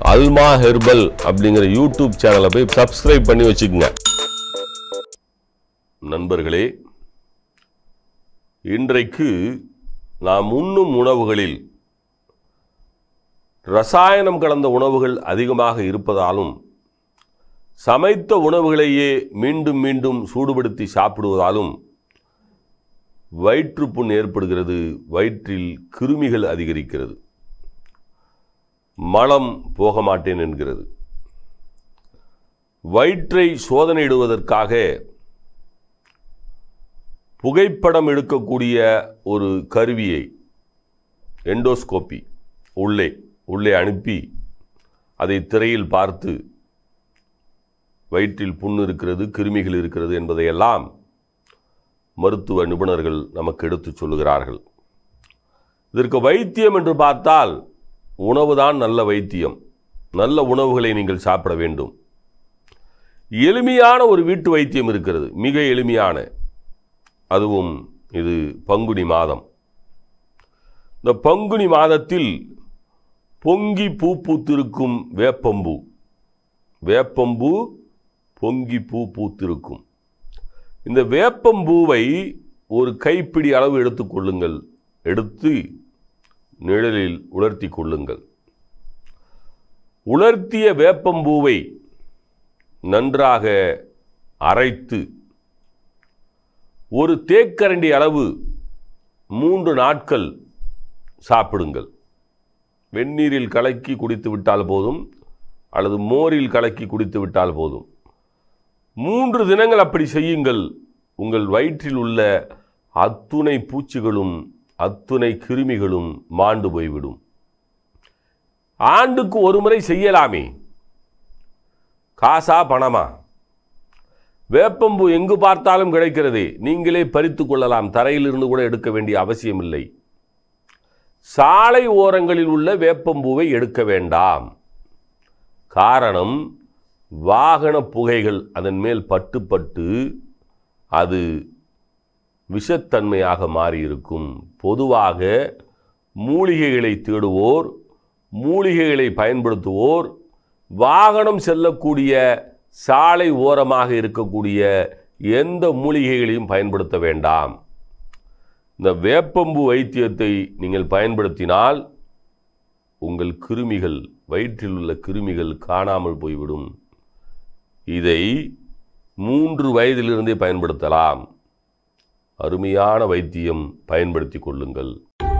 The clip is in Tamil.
அல்மா ஹெர்பல் அப்படிங்கிற யூடியூப் சேனலை போய் சப்ஸ்கிரைப் பண்ணி வச்சுக்கோங்க. நண்பர்களே, இன்றைக்கு நாம் உண்ணும் உணவுகளில் ரசாயனம் கலந்த உணவுகள் அதிகமாக இருப்பதாலும் சமைத்த உணவுகளையே மீண்டும் மீண்டும் சூடுபடுத்தி சாப்பிடுவதாலும் வயிற்றுப்புண் ஏற்படுகிறது, வயிற்றில் கிருமிகள் அதிகரிக்கிறது, மலம் போக மாட்டேன் என்கிறது. வயிற்றை சோதனையிடுவதற்காக புகைப்படம் எடுக்கக்கூடிய ஒரு கருவியை, எண்டோஸ்கோபி, உள்ளே அனுப்பி அதை திரையில் பார்த்து வயிற்றில் புண் இருக்கிறது, கிருமிகள் இருக்கிறது என்பதையெல்லாம் மருத்துவ நிபுணர்கள் நமக்கு எடுத்துச் சொல்லுகிறார்கள். இதற்கு வைத்தியம் என்று பார்த்தால் உணவுதான் நல்ல வைத்தியம். நல்ல உணவுகளை நீங்கள் சாப்பிட வேண்டும். எளிமையான ஒரு வீட்டு வைத்தியம் இருக்கிறது, மிக எளிமையான. அதுவும் இது பங்குனி மாதம். இந்த பங்குனி மாதத்தில் பொங்கி பூ பூத்திருக்கும் வேப்பம்பூ பொங்கி பூ பூத்திருக்கும். இந்த வேப்பம்பூவை ஒரு கைப்பிடி அளவு எடுத்துக்கொள்ளுங்கள். எடுத்து நிழலில் உலர்த்தி கொள்ளுங்கள். உலர்த்திய வேப்பம்பூவை நன்றாக அரைத்து ஒரு தேக்கரண்டி அளவு 3 நாட்கள் சாப்பிடுங்கள். வெந்நீரில் கலக்கி குடித்து விட்டால் போதும், அல்லது மோரில் கலக்கி குடித்து விட்டால் போதும். 3 தினங்கள் அப்படி செய்யுங்கள். உங்கள் வயிற்றில் உள்ள அத்துணை பூச்சிகளும் அத்துணை கிருமிகளும் மாண்டு போய்விடும். ஆண்டுக்கு ஒரு முறை செய்யலாமே, காசா பணமா? வேப்பம்பூ எங்கு பார்த்தாலும் கிடைக்கிறதே, நீங்களே பறித்து கொள்ளலாம். தரையிலிருந்து கூட எடுக்க வேண்டிய அவசியம் இல்லை. சாலை ஓரங்களில் உள்ள வேப்பம்பூவை எடுக்க வேண்டாம். காரணம், வாகன புகைகள் அதன் மேல் பட்டு அது விஷத்தன்மையாக மாறியிருக்கும். பொதுவாக மூலிகைகளை தேடுவோர், மூலிகைகளை பயன்படுத்துவோர் வாகனம் செல்லக்கூடிய சாலை ஓரமாக இருக்கக்கூடிய எந்த மூலிகைகளையும் பயன்படுத்த வேண்டாம். இந்த வேப்பம்பூ வைத்தியத்தை நீங்கள் பயன்படுத்தினால் உங்கள் கிருமிகள், வயிற்றில் உள்ள கிருமிகள் காணாமல் போய்விடும். இதை 3 வயதிலிருந்தே பயன்படுத்தலாம். அருமையான வைத்தியம், பயன்படுத்திக் கொள்ளுங்கள்.